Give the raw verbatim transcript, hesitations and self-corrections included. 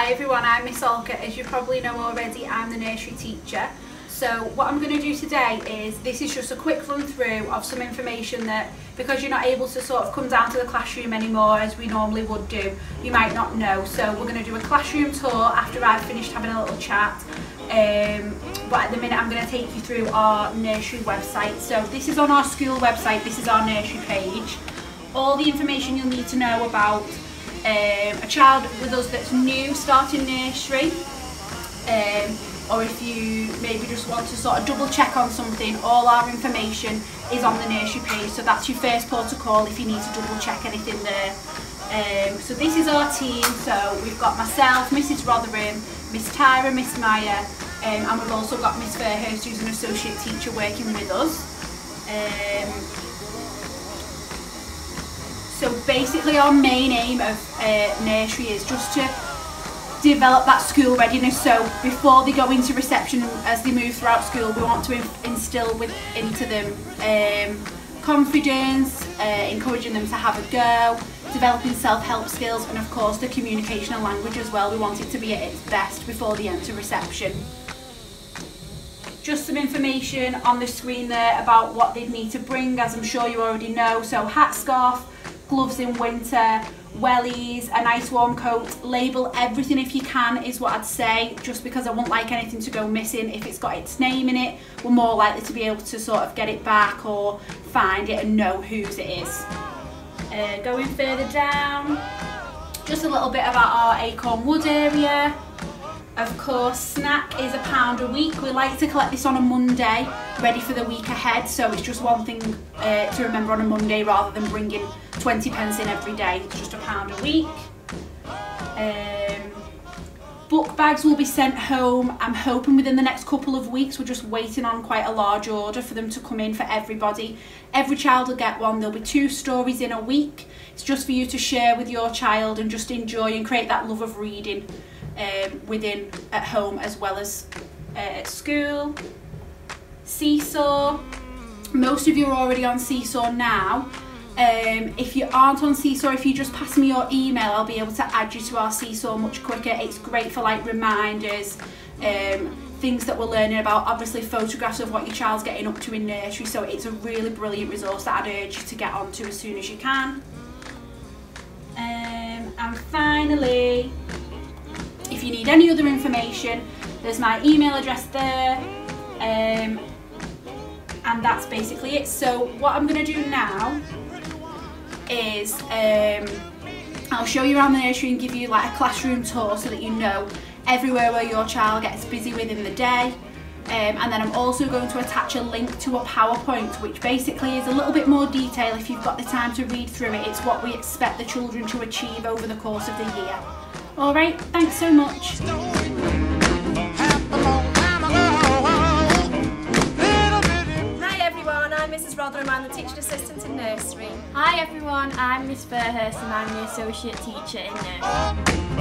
Hi everyone, I'm Miss Olka. As you probably know already, I'm the nursery teacher. So what I'm going to do today is, this is just a quick run through of some information that, because you're not able to sort of come down to the classroom anymore as we normally would do, you might not know. So we're going to do a classroom tour after I've finished having a little chat. Um, but at the minute I'm going to take you through our nursery website. So this is on our school website, this is our nursery page. All the information you'll need to know about um, a child with us that's new starting nursery, um, or if you maybe just want to sort of double check on something, all our information is on the nursery page, so that's your first port of call if you need to double check anything there. Um, so this is our team, so we've got myself, Missus Rotherham, Miss Tyra, Miss Maya, um, and we've also got Miss Fairhurst, who's an associate teacher working with us. Um, so basically our main aim of uh, nursery is just to develop that school readiness. So before they go into reception, as they move throughout school, we want to instill with, into them um, confidence, uh, encouraging them to have a go, developing self-help skills, and of course the communication and language as well. We want it to be at its best before they enter reception. Just some information on the screen there about what they'd need to bring, as I'm sure you already know. So hat, scarf, gloves in winter, wellies, a nice warm coat. Label everything if you can is what I'd say, just because I won't like anything to go missing. If it's got its name in it, we're more likely to be able to sort of get it back or find it and know whose it is. Uh, going further down, just a little bit about our Acorn Wood area. Of course, snack is a pound a week. We like to collect this on a Monday, ready for the week ahead, so it's just one thing uh, to remember on a Monday rather than bringing twenty pence in every day. It's just a pound a week. Um, book bags will be sent home, I'm hoping within the next couple of weeks. We're just waiting on quite a large order for them to come in for everybody. Every child will get one. There'll be two stories in a week. It's just for you to share with your child and just enjoy and create that love of reading um, within at home as well as uh, at school. Seesaw. Most of you are already on Seesaw now. Um, if you aren't on Seesaw, if you just pass me your email, I'll be able to add you to our Seesaw much quicker. It's great for like reminders, um, things that we're learning about, obviously photographs of what your child's getting up to in nursery, so it's a really brilliant resource that I'd urge you to get onto as soon as you can. Um, and finally, if you need any other information, there's my email address there, um, and that's basically it. So what I'm going to do now is um, I'll show you around the nursery and give you like a classroom tour so that you know everywhere where your child gets busy within the day. Um, and then I'm also going to attach a link to a PowerPoint, which basically is a little bit more detail if you've got the time to read through it. It's what we expect the children to achieve over the course of the year. Alright, thanks so much. Missus Rotherham, I'm the teaching assistant in nursery. Hi everyone, I'm Miss Fairhurst and I'm the associate teacher in nursery.